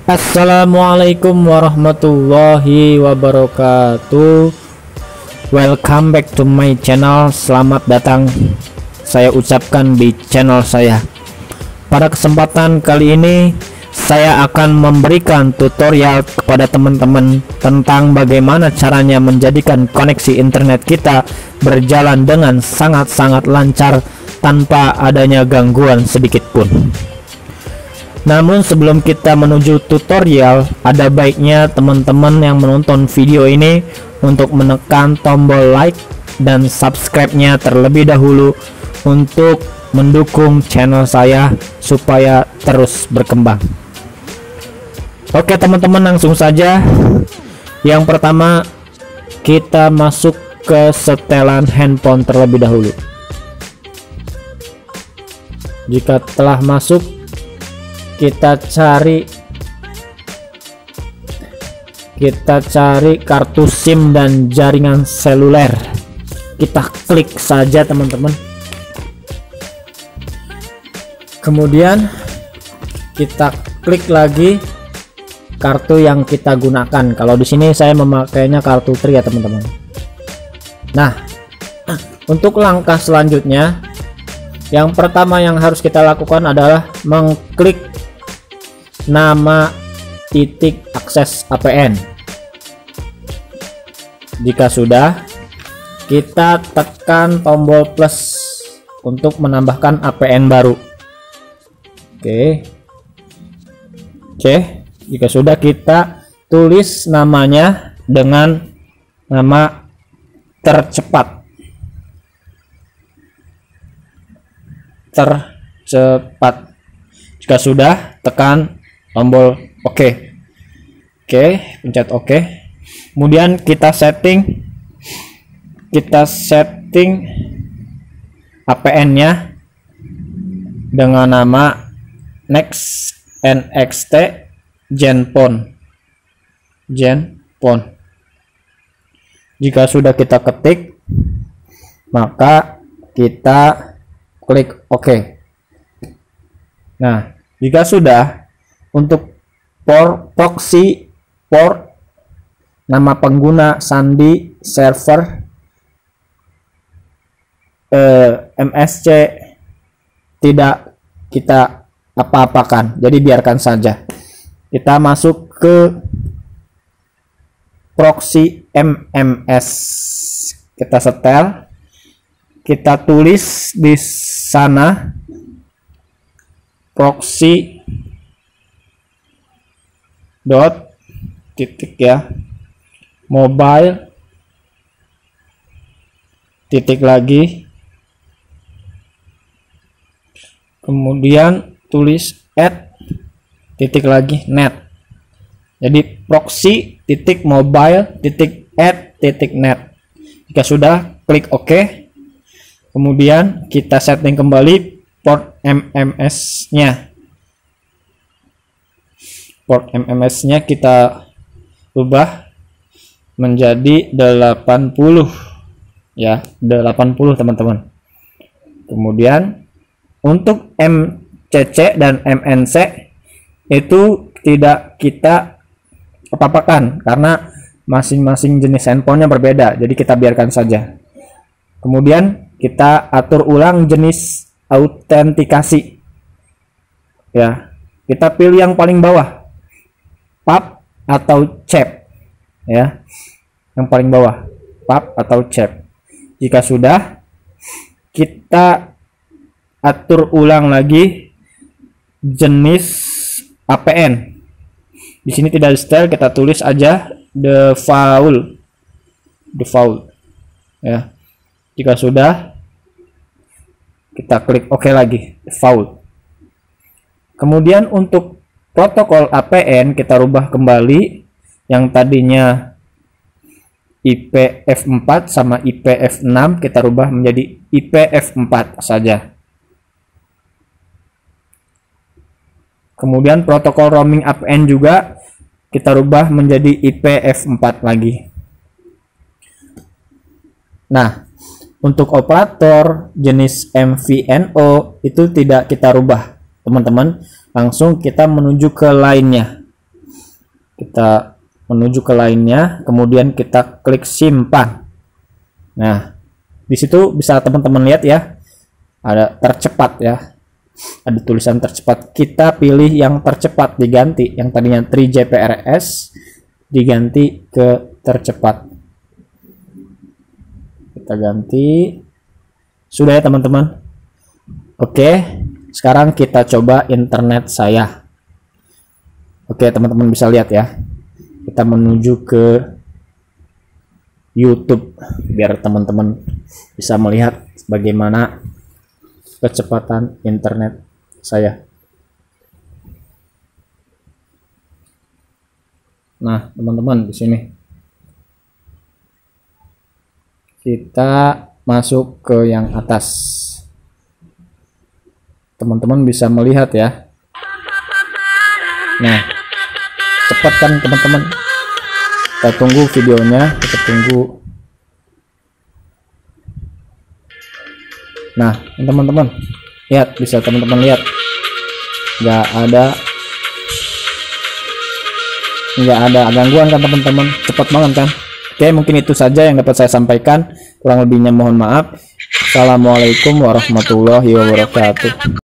Assalamualaikum warahmatullahi wabarakatuh. Welcome back to my channel. Selamat datang saya ucapkan di channel saya. Pada kesempatan kali ini saya akan memberikan tutorial kepada teman-teman tentang bagaimana caranya menjadikan koneksi internet kita berjalan dengan sangat-sangat lancar tanpa adanya gangguan sedikit pun. Namun sebelum kita menuju tutorial, ada baiknya teman-teman yang menonton video ini untuk menekan tombol like dan subscribe-nya terlebih dahulu untuk mendukung channel saya supaya terus berkembang. Oke teman-teman, langsung saja. Yang pertama, kita masuk ke setelan handphone terlebih dahulu. Jika telah masuk, kita cari kartu SIM dan jaringan seluler. Kita klik saja teman-teman. Kemudian kita klik lagi kartu yang kita gunakan. Kalau di sini saya memakainya kartu Tri ya teman-teman. Nah, untuk langkah selanjutnya, yang pertama yang harus kita lakukan adalah mengklik nama titik akses APN. Jika sudah, kita tekan tombol plus untuk menambahkan APN baru. Oke, jika sudah, kita tulis namanya dengan nama tercepat. Jika sudah, tekan tombol OK. Pencet OK. Kemudian kita setting APN-nya dengan nama Next NXT Genphone. Jika sudah kita ketik, maka kita klik OK. Nah, jika sudah, untuk proxy port, nama pengguna, sandi, server, MSC tidak kita apa-apakan, jadi biarkan saja. Kita masuk ke proxy MMS, kita setel, kita tulis di sana proxy dot titik ya, mobile titik lagi, kemudian tulis add titik lagi net. Jadi proxy titik mobile titik add titik net. Jika sudah, klik OK. Kemudian kita setting kembali port MMS-nya. Port MMS-nya kita ubah menjadi 80 ya, 80 teman-teman. Kemudian untuk MCC dan MNC itu tidak kita apa-apakan karena masing-masing jenis handphonenya berbeda, jadi kita biarkan saja. Kemudian kita atur ulang jenis autentikasi ya, kita pilih yang paling bawah, PAP atau CHAP ya, yang paling bawah PAP atau CHAP. Jika sudah, kita atur ulang lagi jenis APN. Di sini tidak di setel, kita tulis aja default ya. Jika sudah, kita klik OK lagi, default. Kemudian untuk protokol APN kita rubah kembali, yang tadinya IPF4 sama IPF6 kita rubah menjadi IPF4 saja. Kemudian protokol roaming APN juga kita rubah menjadi IPF4 lagi. Nah, untuk operator jenis MVNO itu tidak kita rubah, teman-teman. Langsung kita menuju ke lainnya. kita menuju ke lainnya, kemudian kita klik simpan. Nah, di situ bisa teman-teman lihat ya, ada tercepat ya, ada tulisan tercepat. Kita pilih yang tercepat, diganti yang tadinya 3GPRS diganti ke tercepat. Kita ganti, sudah ya teman-teman. Oke, sekarang kita coba internet saya. Oke, teman-teman bisa lihat ya, kita menuju ke YouTube biar teman-teman bisa melihat bagaimana kecepatan internet saya. Nah, teman-teman, di sini kita masuk ke yang atas. Teman-teman bisa melihat ya. Nah, cepat kan teman-teman. Kita tunggu videonya, kita tunggu. Nah, teman-teman lihat, bisa teman-teman lihat, nggak ada gangguan kan teman-teman, cepat banget kan. Oke, mungkin itu saja yang dapat saya sampaikan, kurang lebihnya mohon maaf. Assalamualaikum warahmatullahi wabarakatuh.